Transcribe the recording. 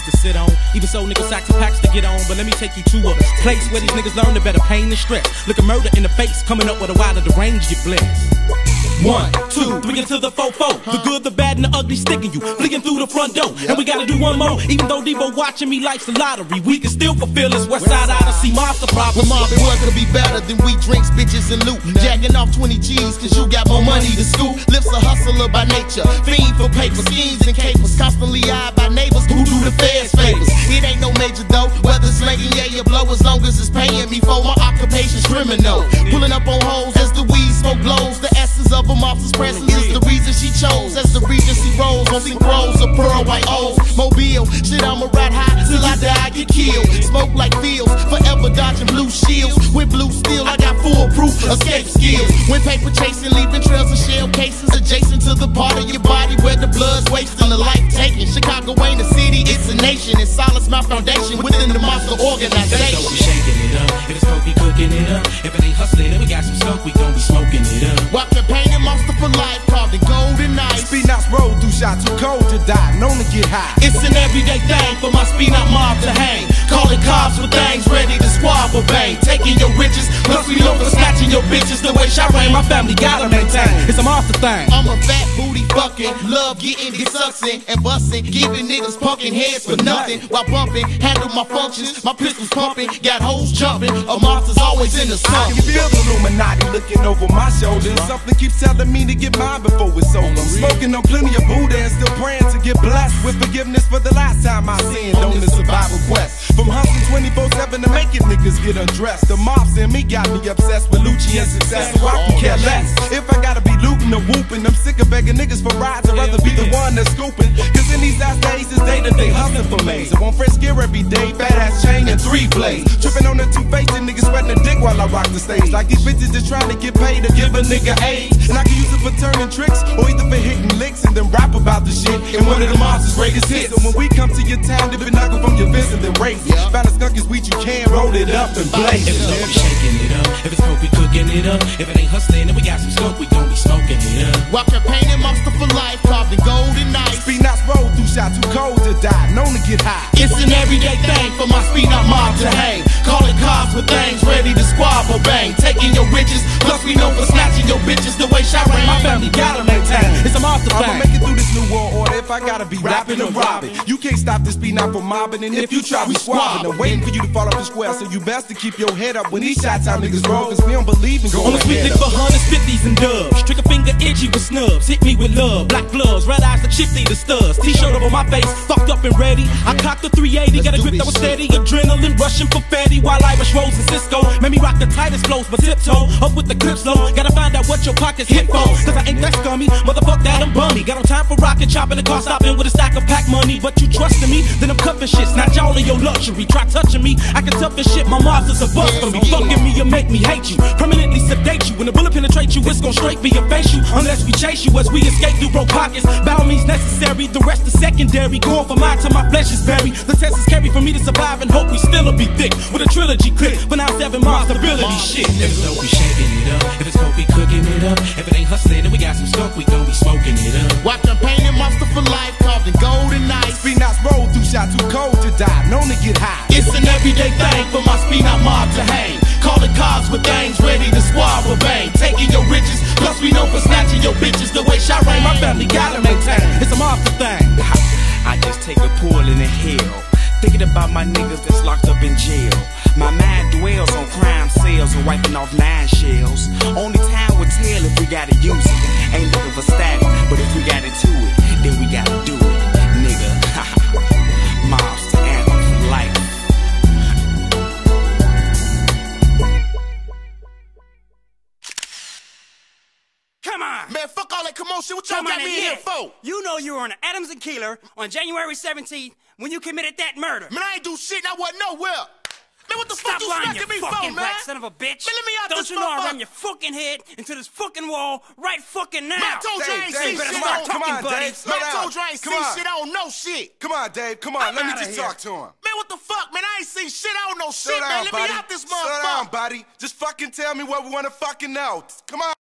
seats to sit on. Even so, niggas sacks and packs to get on. But let me take you to a place where these niggas learn the better pain and stress. Look at murder in the face, coming up with a while of the range get blessed. 1, 2, 3 into the 4, 4. The good, the bad, and the ugly sticking you, flicking through the front door. And we gotta do one more. Even though Devo watching me, life's a lottery. We can still fulfill this West Side Odyssey monster problem. When Marvin was gonna be better than we drinks, bitches, and loot. Jacking off 20 G's, cause you got more money to scoop. Lips a hustler by nature, fiend for paper, schemes and capers. Constantly eyed by neighbors who do the feds favors. It ain't no major dough, whether it's slanging, yeah, you blow, as long as it's paying me for my occupation's criminal. Pulling up on hoes as the weed smoke blows. The essence of a monster's presence is the reason she chose. As the Regency rolls on some crows of pearl white O's. Mobile, shit, I'ma ride high till I die, get killed. Smoke like fields, forever dodging blue shields. With blue steel, I got foolproof escape skills. When paper chasing, leaving trails of shell cases adjacent to the part of your body where the blood's wasting, the life taking. Chicago ain't a city, it's a nation. And silence my foundation within the monster organization. So we shaking it up, if it's coke, we cooking it up. If it ain't hustling, then we got some skunk, we gon' be smoking it up. While campaigning monster for life, carved in gold and ice. Speed knots roll through shots, too cold to die, known to get high. It's an everyday thing for my speed knot mob to hang. Calling cops with things ready to squab or bang. Taking your riches, plus we know for snatching your bitches. The way I reign, my family gotta maintain. It's a monster thing. I'm a fat booty fucking, love getting it sucking and busting, giving niggas punkin' heads for nothing. While bumping, handle my functions, my pistols pumping, got hoes jumping. A monster's always in the sun. I can feel the Illuminati looking over my shoulders. Something keeps telling me to get mine before it's over. I'm smoking on plenty of Buddha and still praying to get blessed with forgiveness for the last time I sinned on the survival quest. From hustling 24/7 to making niggas get undressed. The mobs in me got me obsessed with Lucci and success, so I can care less. If I gotta be looting or whooping, I'm sick of begging niggas for rides. I'd rather be the one that's scooping. Cause in these last days, it's day to day hustling for me. So on fresh gear every day, fat ass chain and 3 blades. Tripping on the 2 faces, niggas sweating a dick while I rock the stage. Like these bitches just trying to get paid to give a nigga AIDS. And I can use it for turning tricks, or either for hitting licks and then rap about the shit in one of the monster's greatest hits. So when we come to your town, dip and knuckle from your fist and then race. Found a skunk is weed, you can roll it up and blaze. If it's coke, we shaking it up. If it's coke, we cooking it up. If it ain't hustling, then we got some skunk, we gon' be smoking it up. While campaigning monster for life, carved in gold and ice. Speed knots roll through shots, too cold to die, known to get high. It's an everyday thing for my speed knot mob to hang. Calling cops with things ready to squab or bang. Taking your riches, plus we know for snatching your bitches. The way I reign, my family gotta maintain. It's a monster thing. I'ma make it through this new world order if I gotta be rapping or robbing. You can't stop this speed knot from mobbing, and if you try, we squabbing. I'm waiting for you to fall off the square, so you best to keep your head up when these shots out niggas roll, cause we don't believe in going on the sweet lick for hundreds, 50s, and dubs. Trigger finger itchy with snubs. Hit me with love, black gloves, red eyes, the chifty, the studs. T-shirt over my face, fucked up and ready. I cocked the 380, got a grip that was steady. Adrenaline rushing for fatty while Irish Rose and Cisco made me rock the tightest flows, but tiptoe up with the clips low. Gotta find out what your pockets hit for, cause I ain't that scummy. Motherfuck that, I'm bummy. Got on time for rockin', chopping the car, stopping with a stack of pack money. But you trustin' me, then I'm cuffin' shit. Snatch all of your luxury. Try touching me, I can tough this shit. My monster's a bust for me. Fucking me, you make me hate you. Permanently sedate you. When the bullet penetrates you, it's gon' straight be your face you. Unless we chase you as we escape through broke pockets. By all means necessary, the rest is secondary. Going for mine till my flesh is buried. The test is carry for me to survive and hope we still'll be thick. With a trilogy clip, for now 7 monster ability shit. If it's dope, we shaking it up. If it's coke, we cooking it up. If it ain't hustling, then we got some skunk, we gon' be smoking it up. While campaigning monster for life, carved in gold and ice. Speed knots roll through shots, too cold to die, known to get high. It's an everyday thing for my speed knot mob to hang. Calling cops with things ready to squab or bang. Taking your riches, plus we know for snatching your bitches. The way I reign, my family gotta maintain. It's a monster thing. I just take a pull in the hell, thinking about my niggas that's locked up in jail. My mind dwells on crime sales and wiping off 9 shells. Only time will tell if we gotta use it. Ain't looking for static, but if we got into it, then we gotta do it, nigga. Mobster anthem for life. Come on! Man, fuck all that commotion. What y'all got me in here for? You know you were on Adams and Keeler on January 17th when you committed that murder. Man, I ain't do shit and I wasn't nowhere. Man, what the fuck you smacking me for, man? Black son of a bitch. Man, let me out Don't this you know I motherfucker. run your fucking head into this fucking wall right fucking now? Man, I told you I ain't seen shit on. Come on, Dave, slow Man, I down. told you I ain't seen shit on no shit. Come on, Dave, come on, let me just talk to him. Man, what the fuck, man? I ain't seen shit on no shit, Slow down, man. Let buddy. me out this Slow motherfucker. down, buddy. Just fucking tell me what we wanna fucking know. Come on.